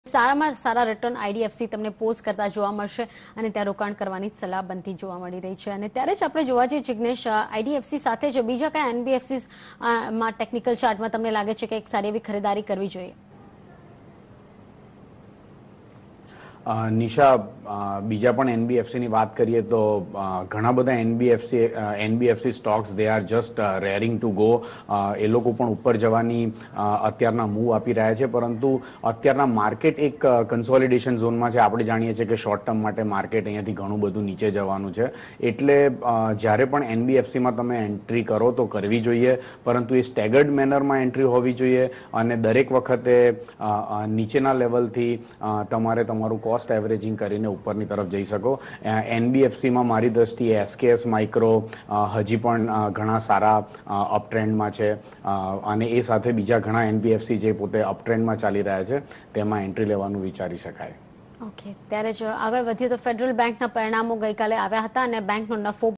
સારામાં સારા return IDFC તમને પોઝ કરતા જોવા મળશે અને ત્યાં રોકાણ કરવાની સલાહ બનતી જોવા મળી રહી છે. અને ત્યારે જ આપણે જોવા જઈએ જિગ્નેશ, આઈડીએફસી સાથે જ બીજા કયા એનબીએફસી માં ટેકનિકલ ચાર્ટમાં તમને લાગે છે કે એક સારી એવી ખરીદારી કરવી જોઈએ? નિશા, બીજા પણ એનબીએફસીની વાત કરીએ તો ઘણા બધા NBFC stocks they are just raring to go. એ લોકો પણ ઉપર જવાની અત્યારના મૂવ આપી રહ્યા છે, પરંતુ અત્યારના માર્કેટ એક કન્સોલિડેશન ઝોનમાં છે. આપણે જાણીએ છીએ કે શોર્ટ ટર્મ માટે માર્કેટ અહીંયાથી ઘણું બધું નીચે જવાનું છે. એટલે જ્યારે પણ એનબીએફસીમાં તમે એન્ટ્રી કરો તો કરવી જોઈએ, પરંતુ એ સ્ટેગર્ડ મેનરમાં એન્ટ્રી હોવી જોઈએ અને દરેક વખતે નીચેના લેવલથી તમારે તમારું કોસ્ટ એવરેજિંગ કરીને ઉપરની તરફ જઈ શકો. એનબીએફસીમાં મારી દ્રષ્ટિએ એસકેએસ માઇક્રો હજી પણ ઘણા સારા અપટ્રેન્ડમાં છે અને એ સાથે બીજા ઘણા એનબીએફસી જે પોતે અપટ્રેન્ડમાં ચાલી રહ્યા છે તેમાં એન્ટ્રી લેવાનું વિચારી શકાય. ઓકે, ત્યારે જ આગળ વધીએ તો ફેડરલ બેંકના પરિણામો ગઈકાલે આવ્યા હતા અને બેંકનો નફો